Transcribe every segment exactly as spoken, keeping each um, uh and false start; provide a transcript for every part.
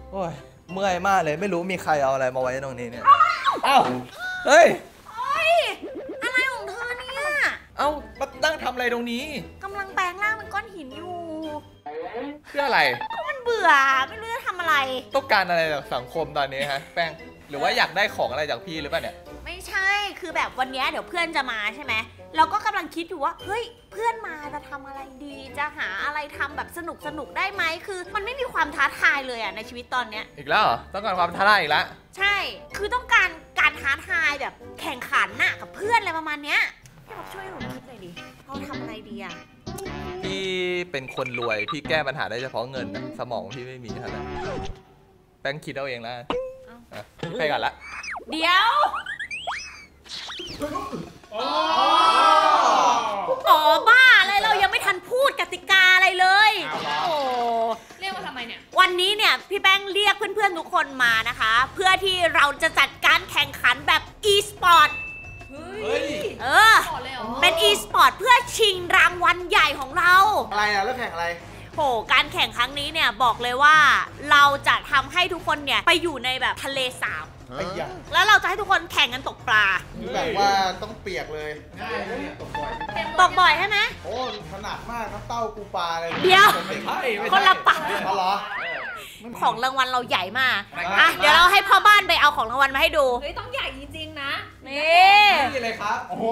โอ้ยเมื่อยมากเลยไม่รู้มีใครเอาอะไรมาไว้ตรงนี้เนี่ยอ้าวเฮ้ยอะไรของเธอเนี่ยเอ้ามานั่งทำอะไรตรงนี้กำลังแปลงร่างเป็นก้อนหินอยู่เพื่ออะไรก็มันเบื่อไม่รู้จะทำอะไรต้องการอะไรจากสังคมตอนนี้ฮะแป้งหรือว่าอยากได้ของอะไรจากพี่หรือเปล่าเนี่ยไม่ใช่คือแบบวันนี้เดี๋ยวเพื่อนจะมาใช่ไหมเราก็กำลังคิดอยู่ว่าเฮ้ยเพื่อนมาจะทำอะไรดีจะหาอะไรทำแบบสนุกสนุกได้ไหมคือมันไม่มีความท้าทายเลยอะในชีวิตตอนเนี้ยอีกแล้วเหรอต้องการความท้าทายอีกแล้วใช่คือต้องการการท้าทายแบบแข่งขันน่ะกับเพื่อนอะไรประมาณเนี้ยพี่บอกช่วยหนูคิดหน่อยดิเราทำอะไรดีอะพี่เป็นคนรวยพี่แก้ปัญหาได้เฉพาะเงินนะสมองพี่ไม่มีเท่านั้นแป้งคิดเอาเองแล้วไปกันละเดี๋ยวอ๋อบ้าอะไรเรายังไม่ทันพูดกติกาอะไรเลยโอ้เรียกว่าทำไมเนี่ยวันนี้เนี่ยพี่แป้งเรียกเพื่อนๆทุกคนมานะคะเพื่อที่เราจะจัดการแข่งขันแบบ e-sport เฮ้ยเออเป็น e-sport เพื่อชิงรางวัลใหญ่ของเราอะไรอะแล้วแข่งอะไรโหการแข่งครั้งนี้เนี่ยบอกเลยว่าเราจะทำให้ทุกคนเนี่ยไปอยู่ในแบบทะเลสาบแล้วเราจะให้ทุกคนแข่งกันตกปลาแบบว่าต้องเปียกเลยง่ายเลยตกบ่อยตกบ่อยใช่ไหมโอ้ถนัดมากครับเต้าปูปลาเลยเดี๋ยวคนละปลาเหรอของรางวัลเราใหญ่มากอ่ะเดี๋ยวเราให้พ่อบ้านไปเอาของรางวัลมาให้ดูเฮ้ยต้องใหญ่จริงๆนะนี่นี่เลยครับโอ้โห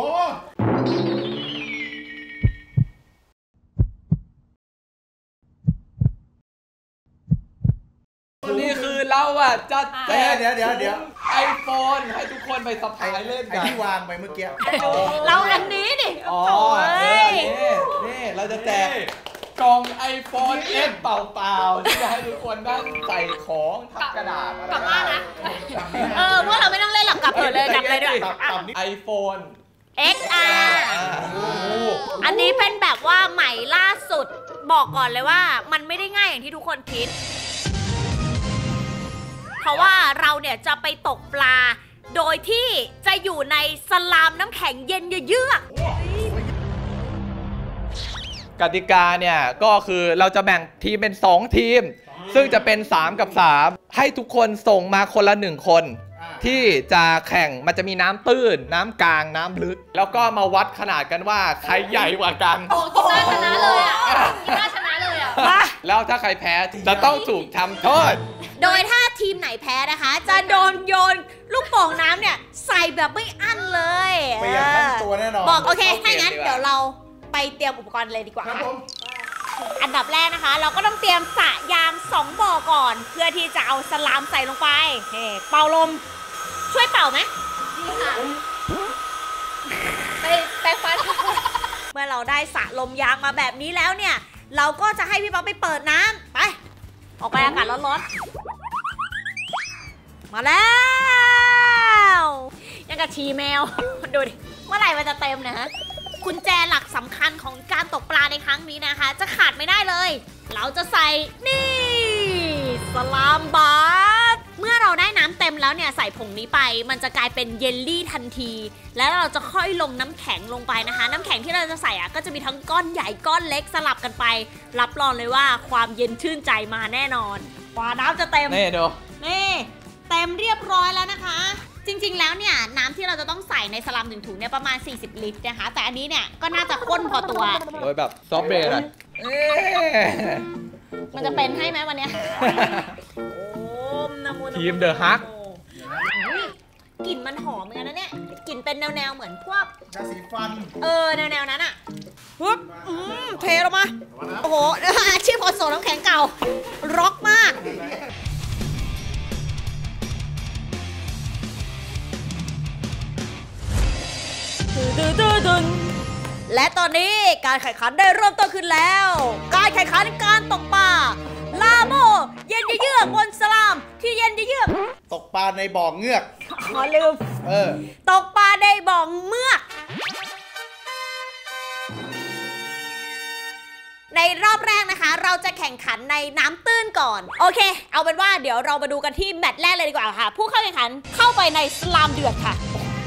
นี่คือเราอ่ะจัดแจกเดี๋ยวเดี๋ยวเดี๋ยวไอโฟนให้ทุกคนไปสะพายเล่นกันที่วางไปเมื่อกี้เราอันนี้ดิอ๋อนี่นี่เราจะแจกกล่อง iPhone เอส เปล่าๆที่จะให้ทุกคนนั่งใส่ของทับกระดาษกลับบ้านนะเออพวกเราไม่ต้องเล่นหลักกลับเลยกลับเลยด้วย iPhone เอ็กซ์ อาร์ อันนี้เป็นแบบว่าใหม่ล่าสุดบอกก่อนเลยว่ามันไม่ได้ง่ายอย่างที่ทุกคนคิดเพราะว่าเราเนี่ยจะไปตกปลาโดยที่จะอยู่ในสลามน้ำแข็งเย็นเยือกกติกาเนี่ยก็คือเราจะแบ่งทีมเป็นสองทีมซึ่งจะเป็นสามกับสามให้ทุกคนส่งมาคนละหนึ่งคนที่จะแข่งมันจะมีน้ำตื้นน้ำกลางน้ำลึกแล้วก็มาวัดขนาดกันว่าใครใหญ่กว่ากันโอ้กีน่าชนะเลยอ่ะกีน่าชนะเลยอ่ะแล้วถ้าใครแพ้จะต้องถูกทำโทษโดยถ้าทีมไหนแพ้นะคะจะโดนโยนลูกโป่งน้ำเนี่ยใส่แบบไม่อั้นเลยเปลี่ยนทั้งตัวแน่นอนบอกโอเคถ้างั้นเดี๋ยวเราไปเตรียมอุปกรณ์เลยดีกว่าอันดับแรกนะคะเราก็ต้องเตรียมสระยางสองบ่อก่อนเพื่อที่จะเอาสลามใส่ลงไปเฮ้เป่าลมช่วยเป่าไหมดีค่ะไปไปฟันเมื่อเราได้สระลมยางมาแบบนี้แล้วเนี่ยเราก็จะให้พี่ป๊อปไปเปิดน้ำไปออกไปอากาศร้อนๆมาแล้วยังกะชีแมวดูดิเมื่อไหร่มันจะเต็มเนี่ยฮะกุญแจหลักสำคัญของการตกปลาในครั้งนี้นะคะจะขาดไม่ได้เลยเราจะใส่นี่สลามบาร์เมื่อเราได้น้ำเต็มแล้วเนี่ยใส่ผงนี้ไปมันจะกลายเป็นเยลลี่ทันทีแล้วเราจะค่อยลงน้ำแข็งลงไปนะคะน้ำแข็งที่เราจะใส่อ่ะก็จะมีทั้งก้อนใหญ่ก้อนเล็กสลับกันไปรับรองเลยว่าความเย็นชื่นใจมาแน่นอนกว่าน้ำจะเต็มนี่ดูนี่เต็มเรียบร้อยแล้วนะคะจริงๆแล้วเนี่ยน้ำที่เราจะต้องใส่ในสลัมหนึ่งถุงเนี่ยประมาณสี่สิบลิตรนะคะแต่อันนี้เนี่ยก็น่าจะข้นพอตัวโดยแบบซอฟต์เบย์นะมันจะเป็นให้ไหมวันเนี้ยทีมเดอะฮักกลิ่นมันหอมเหมือนกันนะเนี่ยกลิ่นเป็นแนวๆเหมือนพวกยาสีฟันเออแนวๆนั้นอ่ะฮึบเทลงมาโอ้โหอาชีพคนโสดน้ำแข็งเก่าร็อกมากและตอนนี้การแข่งขันได้เริ่มต้นขึ้นแล้วการแข่งขันการตกปลาลาโมเย็นเยือกบนสลามที่เย็นเยือกตกปลาในบ่อเงือกขอลืมเออตกปลาในบ่อเมือกในรอบแรกนะคะเราจะแข่งขันในน้ำตื้นก่อนโอเคเอาเป็นว่าเดี๋ยวเรามาดูกันที่แมตช์แรกเลยดีกว่าค่ะผู้เข้าแข่งขันเข้าไปในสลามเดือดค่ะ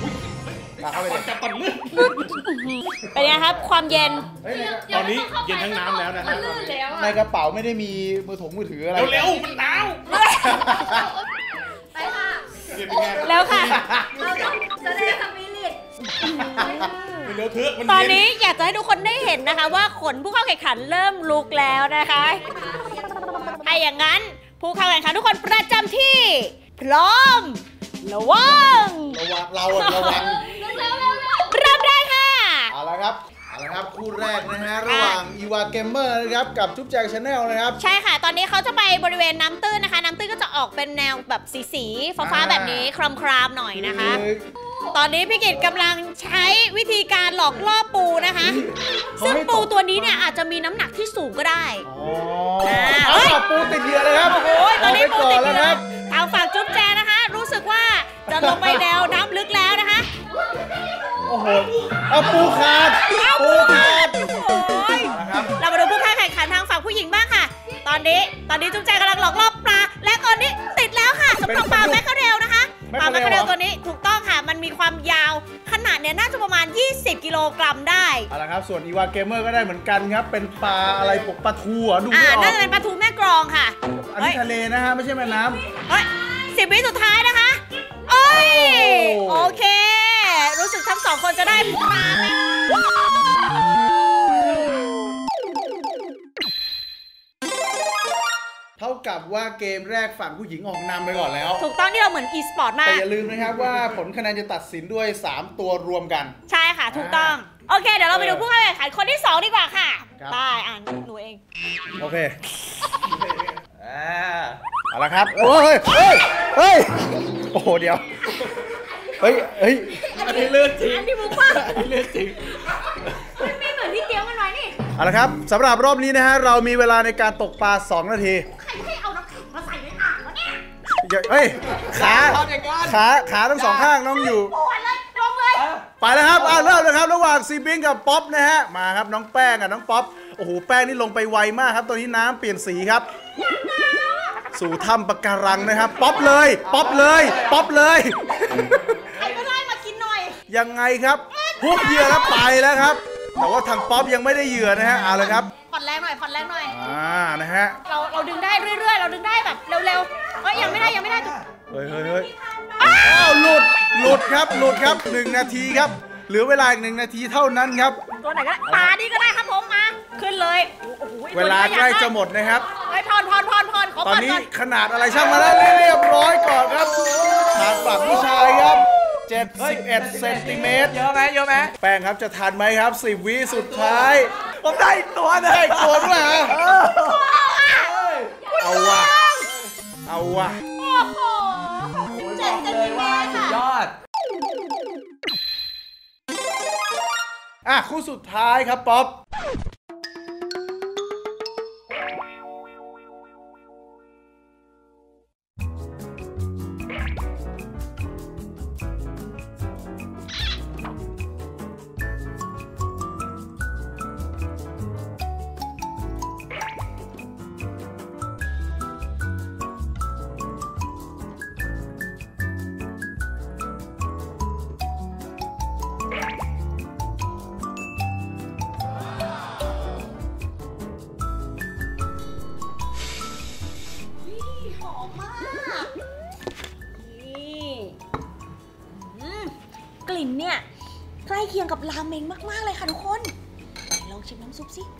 เป็นไงครับความเย็นตอนนี้เย็นทั้งน้ำแล้วนะฮะในกระเป๋าไม่ได้มีมือถงมือถืออะไรเร็วๆมันหนาวไปค่ะแล้วค่ะเราต้องแสดงสปิริตมันเดือดทึกมันตอนนี้อยากจะให้ทุกคนได้เห็นนะคะว่าขนผู้เข้าแข่งขันเริ่มลุกแล้วนะคะถ้าอย่างนั้นผู้เข้าแข่งขันทุกคนประจำที่ พร้อมระวังระวังเราอะระวังเริ่มได้ค่ะเอาละครับเอาละครับคู่แรกนะฮะระหว่างอีวาเกมเมอร์นะครับกับจุ๊บแจงชาแนลนะครับใช่ค่ะ ตอนนี้เขาจะไปบริเวณน้ำตื้นนะคะ น้ำตื้นก็จะออกเป็นแนวแบบสีสีฟ้าฟ้าอ่าแบบนี้ครามครามๆหน่อยนะคะคือตอนนี้พี่กิตกำลังใช้วิธีการหลอกล่อปูนะคะเขาซึ่งให้ปูตกตัวนี้เนี่ยอาจจะมีน้ำหนักที่สูงก็ได้อ๋ออ่าเอาปูติดเหยื่อเลยครับโอ้ยตอนนี้เาปูไปก่ติอดนอแล้วยู่ครับทางฝั่งจุ๊บแจนะคะ รู้สึกว่าจะลงไปแนวน้ำลึกแล้วนะคะโอ้โหเอาปูขาดปูขาดโอ้ยนะครับเรามาดูผู้เข้าแข่งขันทางฝั่งผู้หญิงบ้างค่ะ ตอนนี้ตอนนี้จุ๊บแจกำลังหลอกล่อปลาและตอนนี้ติดแล้วค่ะสำหรับปลาแมคเคาเรลนะคะปลาแมคเคาเรลตัวนี้ถูกต้องค่ะ มันมีความยาวขนาดเนี่ยน่าจะประมาณยี่สิบกิโลกรัมได้เอาละครับส่วนอีวาเกมเมอร์ก็ได้เหมือนกันครับเป็นปลาอะไรปกปลาทูเหรอดูอ่าไม่ออน่าก จะเป็นปลาทูแม่กรองค่ะอันเฮ้นี้ยทะเลนะฮะไม่ใช่แม่น้เฮ้ยสิบวิสุดท้ายนะคะโอ้ยโอ้โอเค รู้สึกทั้งสองคนจะได้ปลาไหมำเท่ากับว่าเกมแรกฝั่งผู้หญิงออกนำไปก่อนแล้วถูกต้องที่เราเหมือน e สปอร์ตมาแต่กอย่าลืมนะครับว่าผลคะแนนจะตัดสินด้วยสามตัวรวมกันใช่ค่ะ ถูกต้อง โอเค เดี๋ยวเราไปดูผู้เข้าแข่งขันคนที่สองดีกว่าค่ะครับได้อ่านหนูเองโอเคอ่าเอาละครับโอ้ยเฮ้ยเฮ้ยโอ้โหเดี๋ยวเฮ้ยเฮ้ยอันนี้เลื่อนจริงอันที่มุกว่าอันนี้เลื่อนจริงมันไม่เหมือนที่เตรียมกันไว้นี่เอาละครับสำหรับรอบนี้นะฮะเรามีเวลาในการตกปลาสองนาทีใครให้เอาน้ำแข็งมาใส่ในอ่างวะเนี่ยอย่าเฮ้ยขาทำอย่างนั้นขาขาทั้งสองข้างน้องอยู่ปวดเลยลงเลยไปแล้วครับอ่ะเริ่มเลยครับระหว่างซีบิงกับป๊อปนะฮะมาครับน้องแป้งกับน้องป๊อปโอ้โหแป้งนี่ลงไปไวมากครับตอนนี้น้ำเปลี่ยนสีครับ สู่ถ้ำปะการังนะครับป๊อปเลยป๊อปเลยป๊อปเลยใครก็ได้มากินหน่อยยังไงครับพวกเหยื่อแล้วไปแล้วครับ แต่ว่าทางป๊อปยังไม่ได้เหยื่อนะฮะเอาเลยครับผ่อนแรงหน่อยผ่อนแรงหน่อยอ่านะฮะเราเราดึงได้เรื่อยๆ เราดึงได้แบบเร็วๆเอ้ยยังไม่ได้ยังไม่ได้เฮ้ยเฮ้ยเฮ้ยอ้าวหลุดหลุดครับหลุดครับหนึ่งนาทีครับเหลือเวลาอีกหนึ่งนาทีเท่านั้นครับตัวไหนก็ได้ปลานี่ก็ได้ครับผมมา ขึ้นเลยโอ้โหเวลาใกล้จะหมดนะครับเฮ้ยพอนพอนพอนพอนขอตพอนอนนี้ก่อนขนาดอะไรช่างมาแล้วเรียบร้อยก่อนครับทางฝั่งผู้ชายครับเจ็ดสิบเอ็ดเซนติเมตรเยอะไหมเยอะไหมแป้งครับจะทันไหมครับสิบวิสุดท้ายผมได้อีกตัวหนึงได้ตัวด้วยเหรอเออเอาว่ะเอาว่ะโอ้โหเจ็ดเซนติเมตรสุดค่ะยอดอ่ะคู่สุดท้ายครับป๊อปหอมมากนี่อืมกลิ่นเนี่ยใกล้เคียงกับราเมงมากๆเลยค่ะทุกคนไหนลองชิมน้ำซุปสิ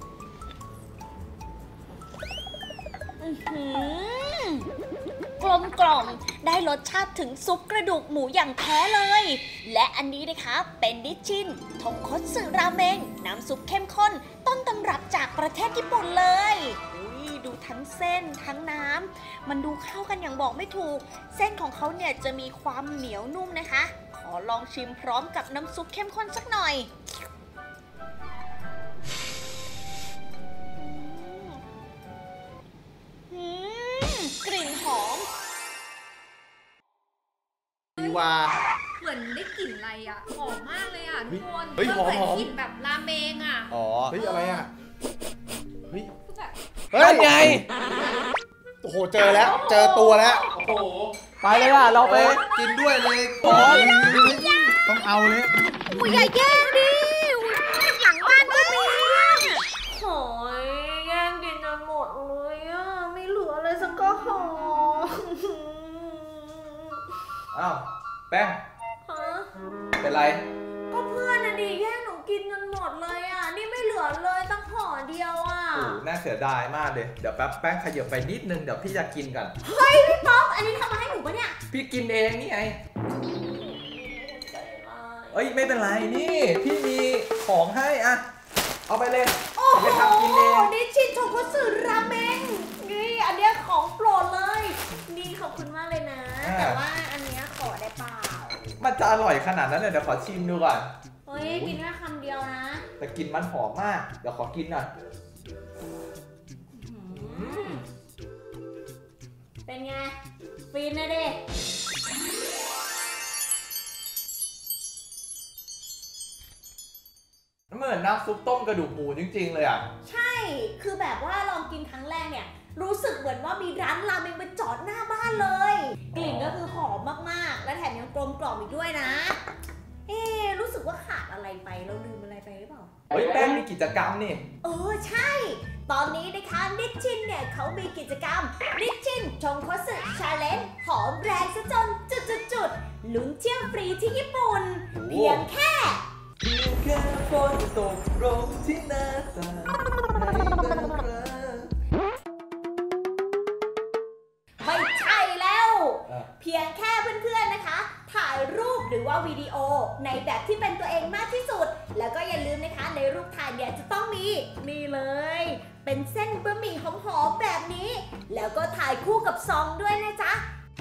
อื้อหือกลมกล่อมได้รสชาติถึงซุปกระดูกหมูอย่างแท้เลย และอันนี้นะคะเป็นดิชชินทงคัตสึราเมงน้ำซุปเข้มข้นต้นตำรับจากประเทศญี่ปุ่นเลยอุ๊ยดูทั้งเส้นทั้งน้ำมันดูเข้ากันอย่างบอกไม่ถูก เส้นของเขาเนี่ยจะมีความเหนียวนุ่มนะคะ ขอลองชิมพร้อมกับน้ำซุปเข้มข้นสักหน่อยอืมกลิ่นหอมอีวาเหมือนได้กลิ่นอะไรอ่ะ หอมมากเลยอ่ะทุกคนเฮ้ยหอมหอมนกลิ่นแบบราเมงอ่ะอ๋อเฮ้ยอะไรอ่ะเฮ้ยคือแบบเฮ้นั่ยนไงโอ้โหเจอแล้วเจอตัวแล้วไปเลยอ่ะ เราไปกินด้วยเลยโอ้ยต้องเอาเลยอุ้ยอย่าแย่งดิอุ๊ยหลังบ้านก็มีโอยแย่งกินจนหมดเลยอ่ะ ไม่เหลือเลยสักก็หอมอ้าวแป้งฮะเป็นไรก็เพื่อนน่ะดิแย่งหนูกินจนหมดเลยอ่ะนี่ไม่เหลือเลยตั้งห่อเดียวอ่ะโอ้น่าเสียดายมากเลยเดี๋ยวแป๊บแป้งขยับไปนิดนึงเดี๋ยวพี่จะกินกันเฮ้ยพี่ป๊อปอันนี้ทำมาให้หนูปะเนี่ยพี่กินเองนี่ไงเอ้ยไม่เป็นไรนี่พี่มีของให้อะเอาไปเลยโอ้โหไปทำกินเองนี่ชินโชกุสึราเมงนี่อันเนี้ยของโปรดเลยนี่ขอบคุณมากเลยนะ แต่ว่าอันเนี้ยขอได้เปล่ามันจะอร่อยขนาดนั้นเลยเดี๋ยวขอชิมดูก่อนเฮ้ยกินแค่คำเดียวนะแต่กลินมันหอมมากเดี๋ยวขอกินหน่อยเป็นไงฟินนะดิเหมือนน้ำซุปต้มกระดูกหมูจริงๆเลยอ่ะใช่คือแบบว่าลองกินครั้งแรกเนี่ยรู้สึกเหมือนว่ามีร้านราเมงมาจอดหน้าบ้านเลย กลิ่นก็คือหอมมากๆและแถมยังกลมกล่อมอีกด้วยนะ เอ๊ะรู้สึกว่าขาดอะไรไปเราลืมอะไรไปหรือเปล่าเฮ้ยแป้งมีกิจกรรมนี่เออใช่ ตอนนี้นะคะนิชชินเนี่ยเขามีกิจกรรมนิชชินชงโคสึชาเลนจ์หอมแรงซะจนจุดๆๆลุ้นเที่ยวฟรีที่ญี่ปุ่น เพียงแค่เพียงแค่ฝนตกลงที่หน้าต่างในบางครั้งไม่ใช่แล้วอ่ะเพียงแค่เพื่อนๆนะคะ ถ่ายรูปหรือว่าวิดีโอในแบบที่เป็นตัวเองมากที่สุด แล้วก็อย่าลืมนะคะในรูปถ่ายเนี่ยจะต้องมีนี่เลย เป็นเส้นบะหมี่หอมๆแบบนี้ แล้วก็ถ่ายคู่กับซองด้วยนะจ๊ะ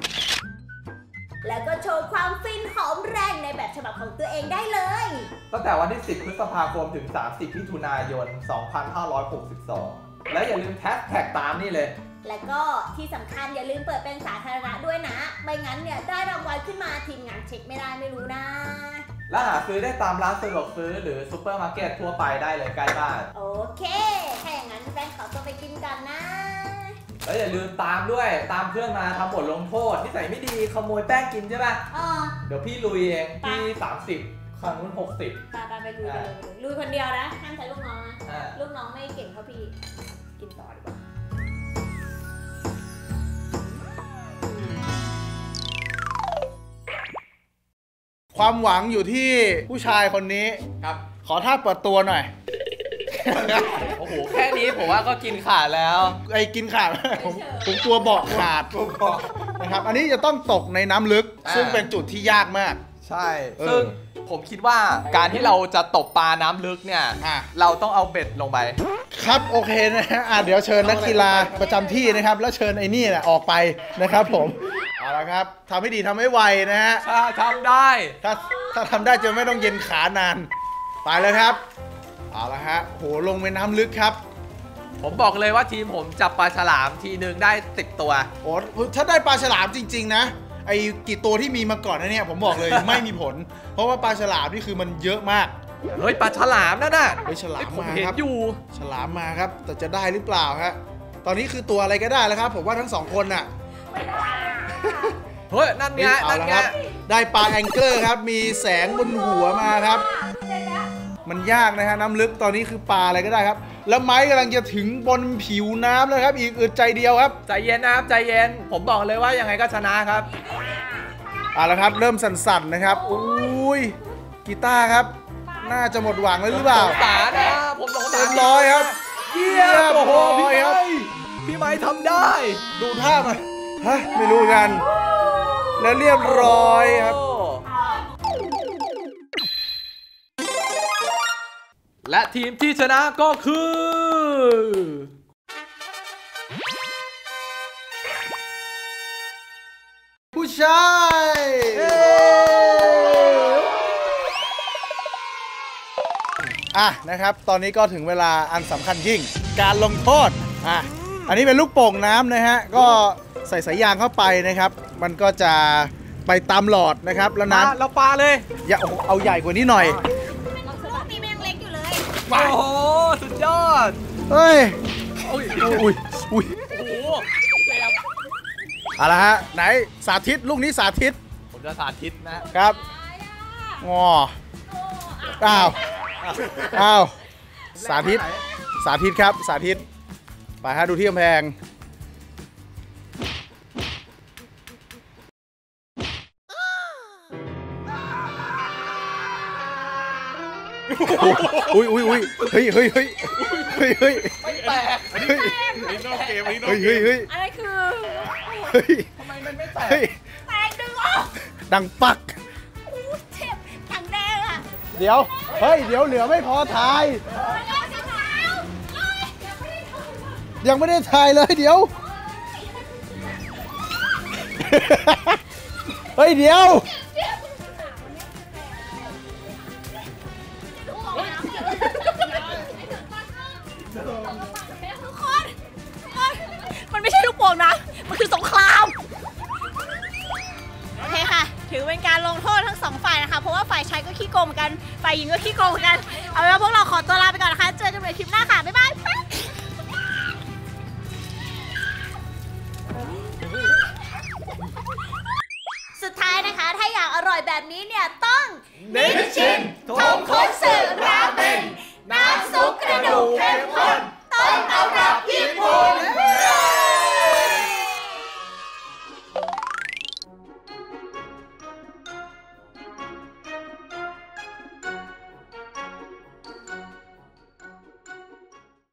แล้วก็โชว์ความฟินหอมแรงในแบบฉบับของตัวเองได้เลยตั้งแต่วันที่สิบพฤษภาคมถึงสามสิบมิถุนายนสองพันห้าร้อยหกสิบสองและอย่าลืมแท็กแท็กตามนี่เลยแล้วก็ที่สำคัญอย่าลืมเปิดเป็นสาธารณะด้วยนะ ไม่งั้นเนี่ยได้รางวัลขึ้นมาทีมงานเช็คไม่ได้ไม่รู้นะและหาซื้อได้ตามร้านสะดวกซื้อหรือซูเปอร์มาร์เก็ตทั่วไปได้เลยใกล้บ้านโอเค ถ้าอย่างนั้นแฟนขอตัวไปกินกันนะแล้วอย่าลืมตามด้วยตามเพื่อนมาทำบทลงโทษนิสัยไม่ดีขโมยแป้งกินใช่ป่ะเออเดี๋ยวพี่ลุยเองไปพี่สามสิบครั้งนู้นหกสิบไปไปไปลุยไปเลยลุยคนเดียวนะห้ามใช้ลูกน้องนะอ่าลูกน้องไม่เก่งเท่าพี่ กินต่อดีกว่าความหวังอยู่ที่ผู้ชายคนนี้ครับขอท่าเปิดตัวหน่อยโอ้โหแค่นี้ผมว่าก็กินขาดแล้วไอ้กินขาด ผมผมกลัวเบาะขาดนะครับอันนี้จะต้องตกในน้ำลึกอ่าซึ่งเป็นจุดที่ยากมากใช่เออซึ่งผมคิดว่าการที่เราจะตกปลาน้ำลึกเนี่ยอ่ะเราต้องเอาเบ็ดลงไปครับโอเคนะฮะอ่ะเดี๋ยวเชิญนักกีฬาประจำที่นะครับ แล้วเชิญไอ้นี่นะออกไปนะครับผมเอาละครับทำให้ดีทำให้ไวนะฮะถ้าทำได้ถ้าถ้าทำได้จะไม่ต้องเย็นขานานไปเลยครับเอาละฮะโหลงไปน้ำลึกครับผมบอกเลยว่าทีมผมจับปลาฉลามทีนึงได้สิบตัวโอ้ถ้าได้ปลาฉลามจริงๆนะไอ้กี่ตัวที่มีมาก่อนนะเนี่ยผมบอกเลย ไม่มีผล เพราะว่าปลาฉลามนี่คือมันเยอะมากเฮ้ยปลาฉลามนั่นน่ะเฮ้ยฉลามผมมาเห็นครับอยู่ฉลามมาครับ แต่จะได้หรือเปล่าฮะตอนนี้คือตัวอะไรก็ได้แล้วครับ ผมว่าทั้งสองคนน่ะเฮ้ยนั่นไงเอานั่นละไงครับได้ปลาแองเกอร์ครับมีแสงบนหัวมาครับ มันยากนะฮะน้ำลึกตอนนี้คือปลาอะไรก็ได้ครับ แล้วไม้กำลังจะถึงบนผิวน้ำแล้วครับ อีกอึดใจเดียวครับใจเย็นนะครับใจเย็น ผมบอกเลยว่ายังไงก็ชนะครับเอาละครับเริ่มสั่นๆนะครับอุ้ยกีตาร์ครับ น่าจะหมดหวังแล้วหรือเปล่าสงสารนะผมสงสารเรียบร้อยครับเยี่ยมโอ้โหพี่เรียบร้อยครับไม้พี่ไม้ทำได้ดูท่ามาฮะไม่รู้กัน แล้วเรียบร้อยครับและทีมที่ชนะก็คือผู้ชาย อ่ะนะครับ ตอนนี้ก็ถึงเวลาอันสำคัญยิ่ง การลงโทษอ่ะอันนี้เป็นลูกโป่งน้ำนะฮะ ก็ใส่สายยางเข้าไปนะครับ มันก็จะไปตามหลอดนะครับ แล้วมาน้ำเราปลาเลยอย่าโอ้โหเอาใหญ่กว่านี้หน่อยลูกนี้มันยังเล็กอยู่เลยโอ้โหสุดยอดเฮ้ยโอ้ยอุ้ยอุ้ยโอ้โหแสบเอาละฮะ ไหนสาธิตลูกนี้สาธิตผมจะสาธิตนะครับงออ้าว อ้าว สาธิต สาธิตครับ สาธิต ไปฮะดูที่กำแพงเอุ้ยอุ้ยอุ้ยเฮ้ยเฮ้ยเฮ้ยเฮ้ยเฮ้ยไม่แตกเฮ้ยอันนี้นอกเกมอันนี้นอกเฮ้ยเกเฮ้ยมเฮ้ยอะไรคือเฮ้ยทำไมมันไม่แตกเฮ้ยแตกดึงออกดังปักอู้เจ็บถังแดงอ่ะเดี๋ยว เฮ้ย เดี๋ยวเหลือไม่พอถ่ายโอ้ยเอาจังแล้วโอ้ยยังไม่ได้ถ่ายเลยเดี๋ยว เฮ้ย เดี๋ยวทุกคนทุกคนมันไม่ใช่ลูกโป่งนะ มันคือสงคราม โอเคค่ะ ถือเป็นการลงโทษทั้งสองฝ่ายนะคะ เพราะว่าฝ่ายชายก็ขี้โกงเหมือนกัน ฝ่ายหญิงก็ขี้โกงเหมือนกัน เอาเป็นว่าพวกเราขอตัวลาไปก่อนนะคะ เจอกันใหม่คลิปหน้าค่ะ บ๊ายบาย สุดท้ายนะคะ ถ้าอยากอร่อยแบบนี้เนี่ยต้องนิชชินโท